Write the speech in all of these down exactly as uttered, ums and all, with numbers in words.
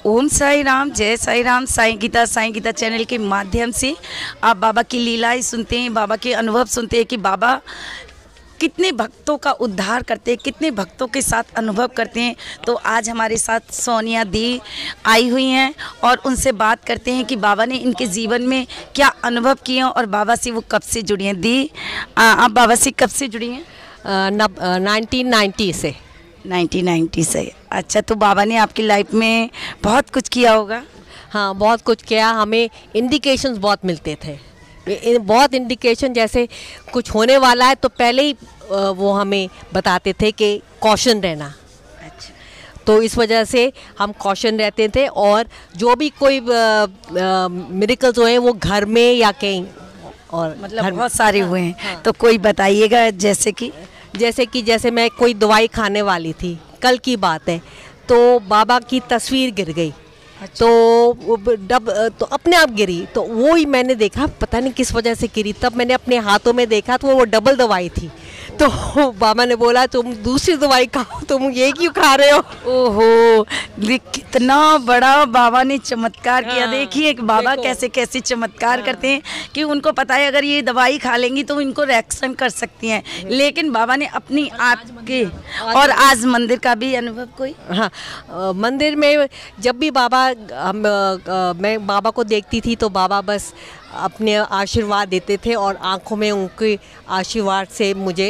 ओम साई राम, जय साई राम। साईं गीता साईं गीता चैनल के माध्यम से आप बाबा की लीलाएं सुनते हैं, बाबा के अनुभव सुनते हैं कि बाबा कितने भक्तों का उद्धार करते हैं, कितने भक्तों के साथ अनुभव करते हैं। तो आज हमारे साथ सोनिया दी आई हुई हैं और उनसे बात करते हैं कि बाबा ने इनके जीवन में क्या अनुभव किए हैं और बाबा से वो कब से जुड़ी हैं। दी, आप बाबा से कब से जुड़ी हैं? नाइनटीन नाइंटी से। नाइनटीन नाइंटी से। अच्छा, तो बाबा ने आपकी लाइफ में बहुत कुछ किया होगा। हाँ, बहुत कुछ किया। हमें इंडिकेशंस बहुत मिलते थे, बहुत इंडिकेशन, जैसे कुछ होने वाला है तो पहले ही वो हमें बताते थे कि कॉशन रहना। अच्छा, तो इस वजह से हम कॉशन रहते थे और जो भी कोई मिरेकल्स हुए वो घर में या कहीं और मतलब बहुत सारे हुए हैं। हाँ। तो कोई बताइएगा, जैसे कि जैसे कि जैसे मैं कोई दवाई खाने वाली थी, कल की बात है, तो बाबा की तस्वीर गिर गई। अच्छा। तो डब तो अपने आप गिरी, तो वो ही मैंने देखा, पता नहीं किस वजह से गिरी। तब मैंने अपने हाथों में देखा तो वो डबल दवाई थी। तो बाबा ने बोला तुम दूसरी दवाई खाओ, तुम ये क्यों खा रहे हो? ओहो, कितना बड़ा बाबा ने चमत्कार किया। हाँ, देखिए बाबा कैसे कैसे चमत्कार हाँ, करते हैं कि उनको पता है अगर ये दवाई खा लेंगी तो इनको रिएक्शन कर सकती हैं, लेकिन बाबा ने अपनी आपके और आज मंदिर का भी अनुभव कोई। हाँ, मंदिर में जब भी बाबा हम आ, मैं बाबा को देखती थी तो बाबा बस अपने आशीर्वाद देते थे और आंखों में उनके आशीर्वाद से मुझे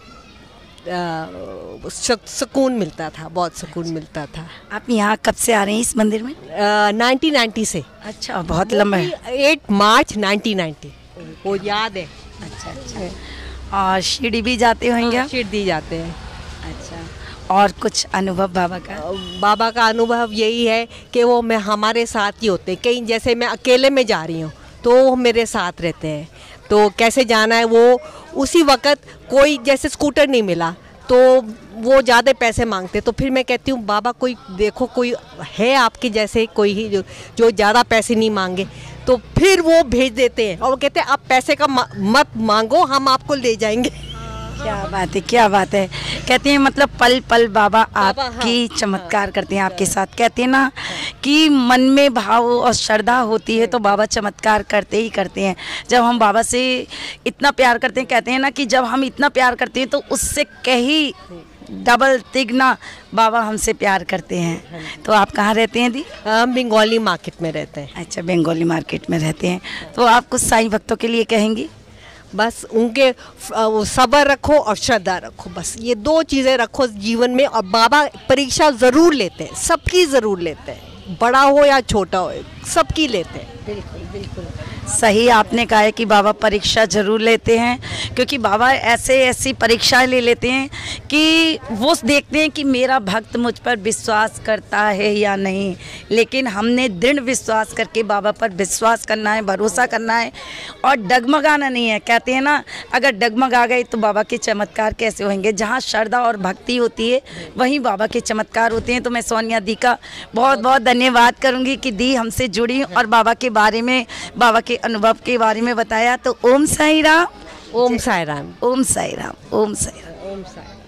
सुकून मिलता था, बहुत सुकून मिलता था। आप यहाँ कब से आ रहे हैं इस मंदिर में? नाइनटीन नाइंटी से। अच्छा, बहुत लंबा है। एट मार्च नाइनटीन नाइंटी, वो याद है। अच्छा अच्छा। और शिरडी भी जाते होंगे? हाँ, शिरडी जाते हैं। अच्छा, और कुछ अनुभव बाबा का? बाबा का अनुभव यही है कि वो मैं हमारे साथ ही होते हैं। कहीं जैसे मैं अकेले में जा रही हूँ तो वो मेरे साथ रहते हैं। तो कैसे जाना है वो उसी वक्त, कोई जैसे स्कूटर नहीं मिला तो वो ज़्यादा पैसे मांगते, तो फिर मैं कहती हूँ बाबा कोई देखो, कोई है आपके जैसे कोई ही जो जो ज़्यादा पैसे नहीं मांगे, तो फिर वो भेज देते हैं और वो कहते हैं आप पैसे का मत मांगो, हम आपको ले जाएंगे। क्या बात है, क्या बात है। कहते हैं मतलब पल पल बाबा आपकी हाँ, चमत्कार हाँ, करते हैं आपके साथ। कहते हैं ना हाँ, कि मन में भाव और श्रद्धा होती है तो बाबा चमत्कार करते ही करते हैं। जब हम बाबा से इतना प्यार करते हैं, कहते हैं ना कि जब हम इतना प्यार करते हैं तो उससे कहीं डबल तिगना बाबा हमसे प्यार करते हैं। तो आप कहाँ रहते हैं दी? हम बंगाली मार्केट में रहते हैं। अच्छा, बंगाली मार्केट में रहते हैं। तो आप कुछ साईं भक्तों के लिए कहेंगी? बस उनके सब्र रखो और श्रद्धा रखो, बस ये दो चीज़ें रखो जीवन में। और बाबा परीक्षा ज़रूर लेते हैं, सबकी ज़रूर लेते हैं, बड़ा हो या छोटा हो, सबकी लेते हैं। बिल्कुल बिल्कुल सही आपने कहा है कि बाबा परीक्षा ज़रूर लेते हैं, क्योंकि बाबा ऐसे ऐसी परीक्षाएं ले लेते हैं कि वो देखते हैं कि मेरा भक्त मुझ पर विश्वास करता है या नहीं। लेकिन हमने दृढ़ विश्वास करके बाबा पर विश्वास करना है, भरोसा करना है और डगमगाना नहीं है। कहते हैं ना, अगर डगमगा गए तो बाबा के चमत्कार कैसे होंगे। जहाँ श्रद्धा और भक्ति होती है वहीं बाबा के चमत्कार होते हैं। तो मैं सोनिया दी का बहुत बहुत धन्यवाद करूँगी कि दी हमसे जुड़ी और बाबा के बारे में, बाबा के अनुभव के बारे में बताया। तो ओम साई राम, ओम साई राम, ओम साई राम, ओम साई राम, ओम साई।